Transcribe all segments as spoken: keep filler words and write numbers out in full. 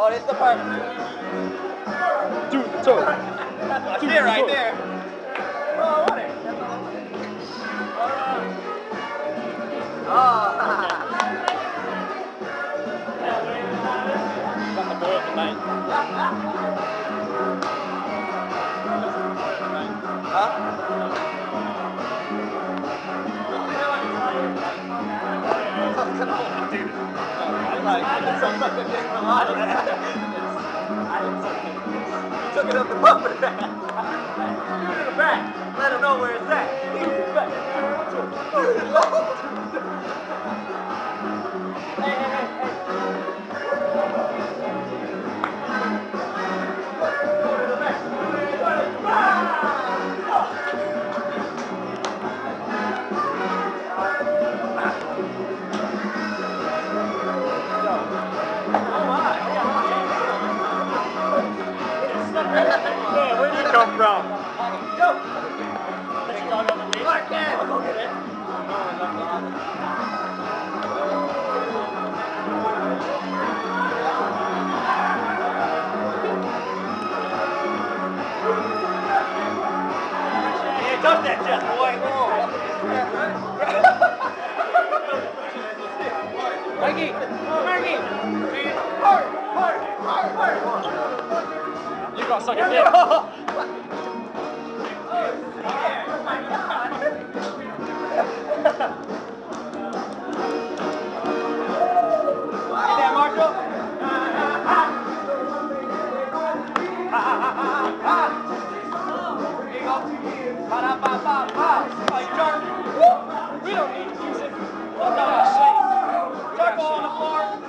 Oh, this is the part. Do the toe. That's it right there. Oh, what it? Oh. Got the boy of the night. Huh? Like, I did some fucking thing for a lot of that. You took it up the bump of that. Shoot it in the back. Let him know where it's at. Shoot it in the back. Hey, hey, hey, hey. Go to the back. Go to the back. Yeah, where did you come from? Go! Clark Kent! I'll go get it. Yeah, touch that chest, boy. Mikey! Mikey! Hard! Hard! Hard! Hard! You got suck a dick. Get that, Marshall? Here you go. Ba-da-ba-ba-ba. Like Jarvis. We don't need music. What's that shit? Circle on the floor.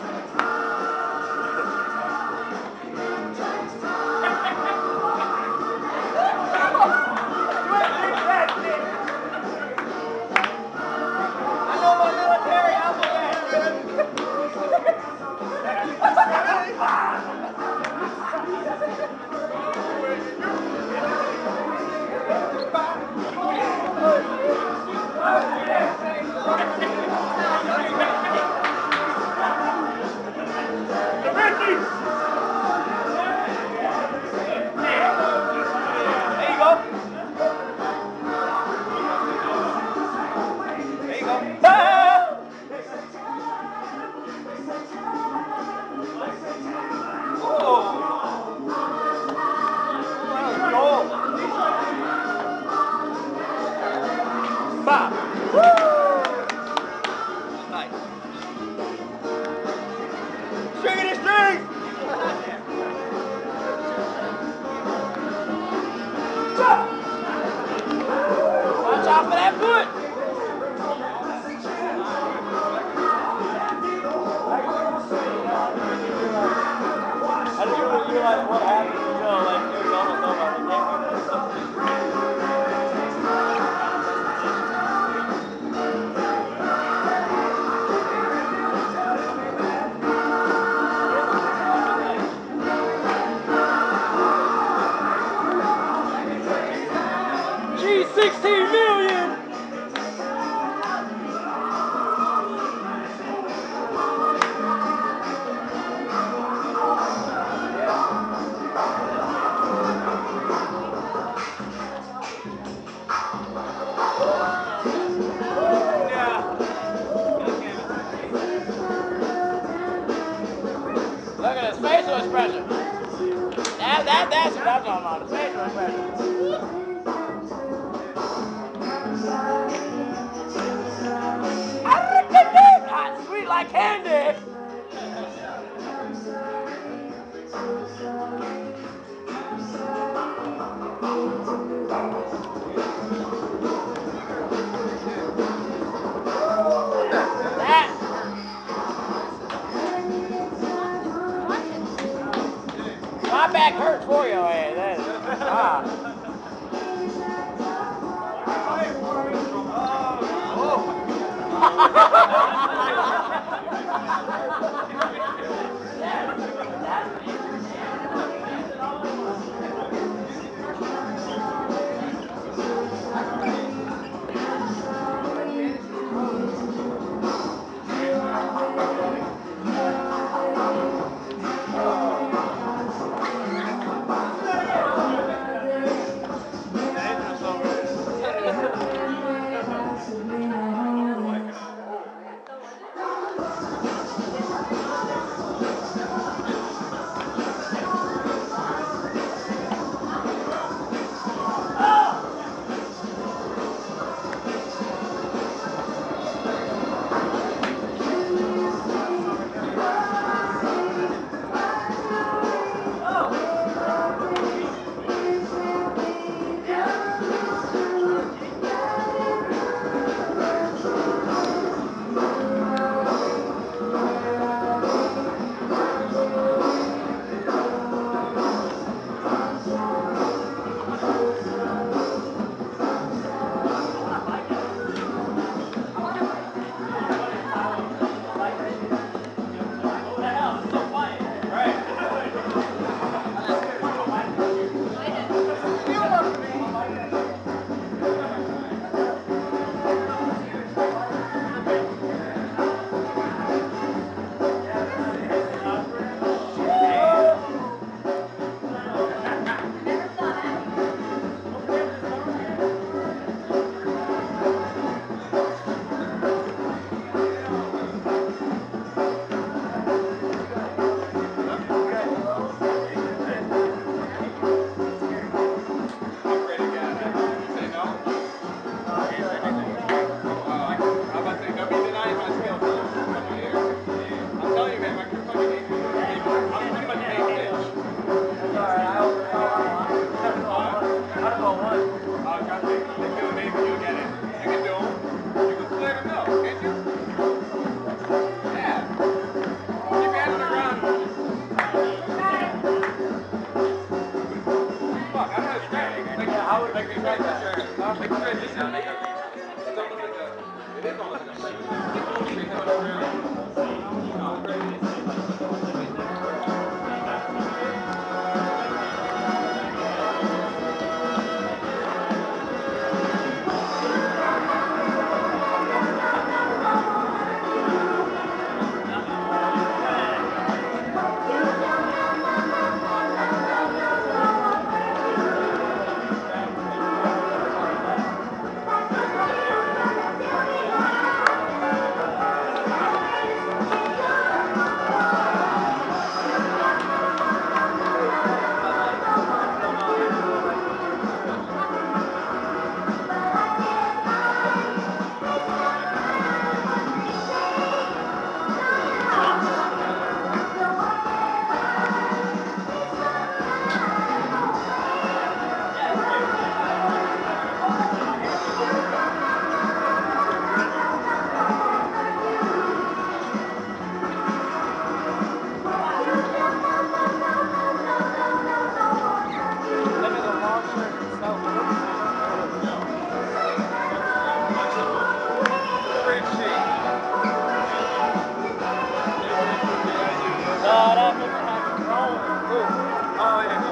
sixteen million! Look at his facial expression. That, that, that's what I'm talking about, the facial expression. Hot, sweet like candy. That. My back hurts for you, eh? That is, ah. Oh, yeah.